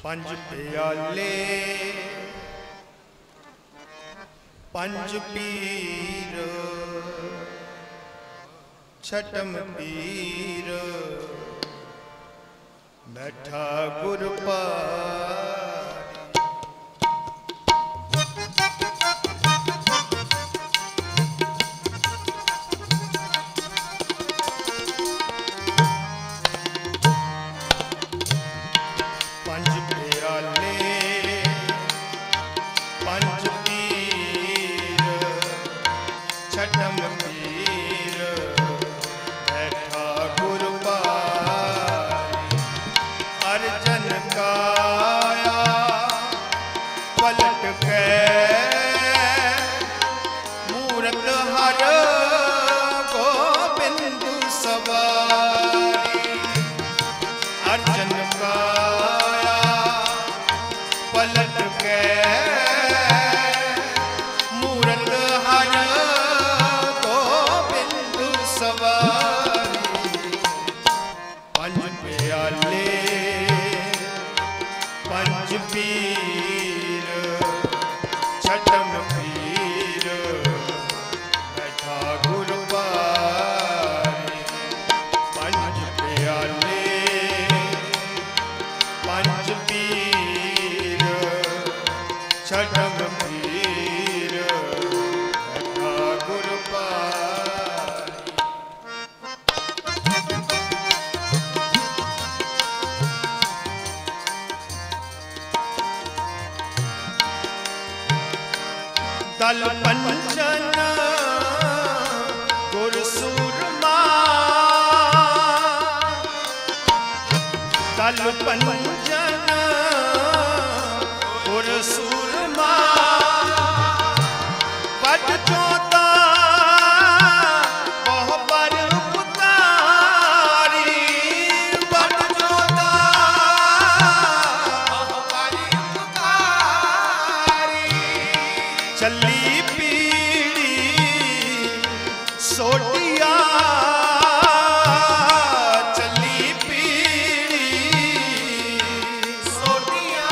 पंज प्याले पंज पीर छठम पीर बैठा गुर दल पंचन गुर सूरमा दल पंचन गुर सूरमा बट चौथा बहु पर पुतारी बट चौथा बहु पर पुतारी चली सोटिया चली पीड़ी सोटिया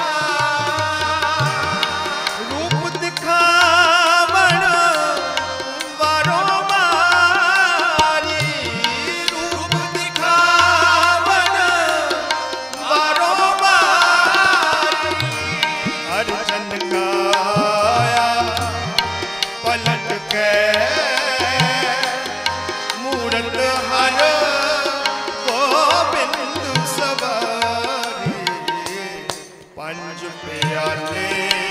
रूप दिखावन वारों बारी रूप दिखावन वारों बारी अर्जन काया पलट के पंज प्याले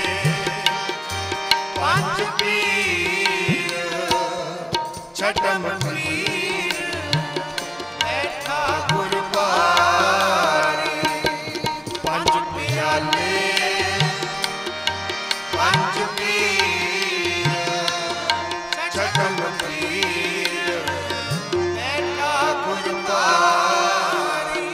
पंज पीर छठम पीर बैठा गुर बारी पंज प्याले पंज पीर छठम पीर बैठा गुर बारी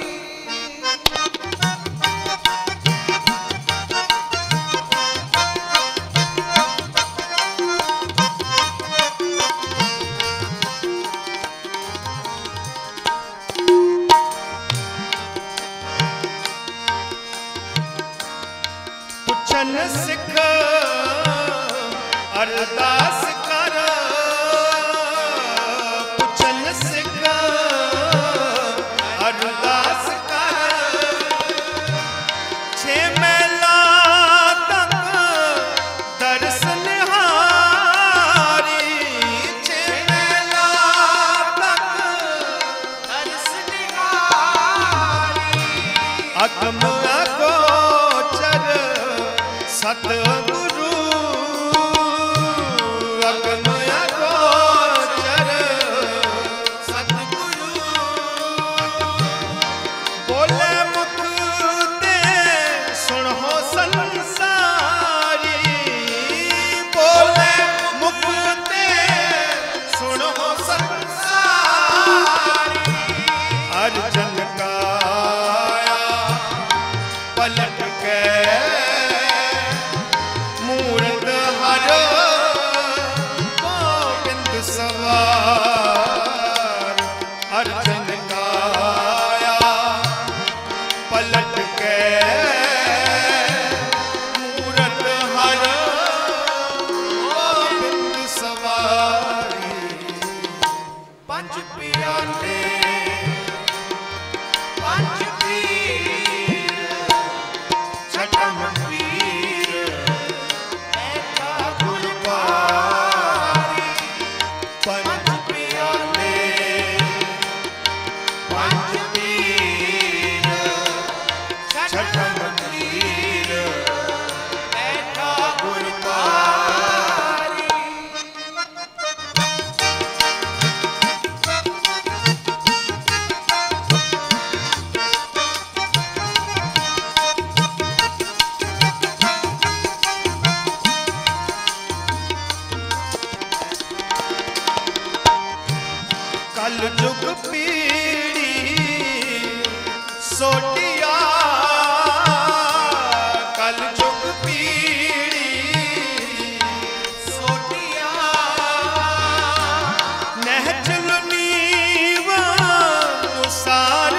पुछन सिख अरदास कर पुछन सिख अरदास कर छे मेला तक दर्शन हारी छे मेला तक दर्शन हारी अगम अगोचर सतगुरु अगम अगोचर सतगुरु बोले मुख ते सुनो संसारी बोले मुख ते सुनो संसारी अर्जन काया पलट के गोविंद सवार अर्जन काया पलट के छठम पीर बैठा गुर पारी। कल जुग पीड़ी सोटिया, कल जुग पीड़ी सोटिया, नहचल नीवा सार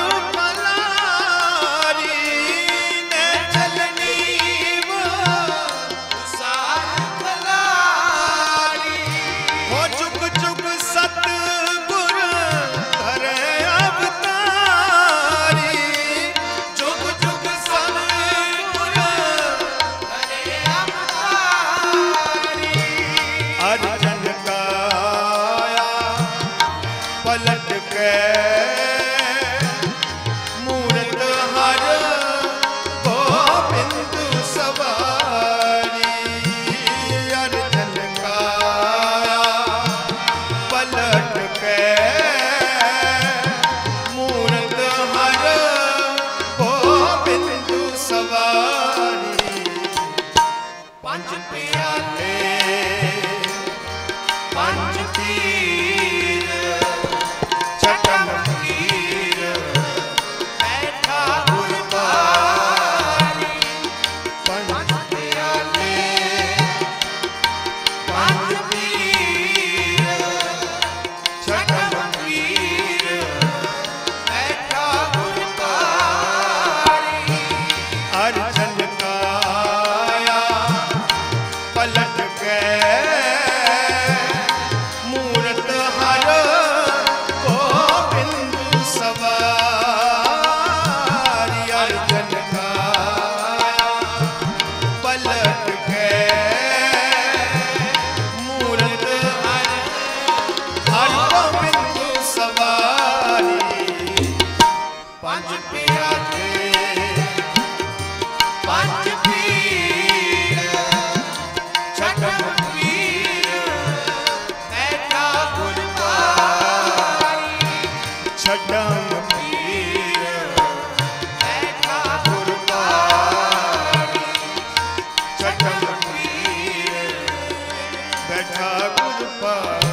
पलारी, नहचल नीवा सार पलारी। हो जुग जुग सत पलट के मूरत हर गोबिंद सवारी। अर्जन काया पलट के मूरत हर गोबिंद सवारी। पंच प्याले पंच तीर छठम पीर बैठा गुर पारी। पंच प्याले पंच तीर छठम पीर बैठा गुर पारी। अर्जन काया पलट के मूरत हर गोबिंद सवारी। अर्जन काया पलट के मूरत हर गोबिंद सवारी। पंच प्याले पंच पीर छठम पीर बैठा गुर पारी। छठम पीर बैठा गुर पारी। छठम पीर बैठा गुर पारी।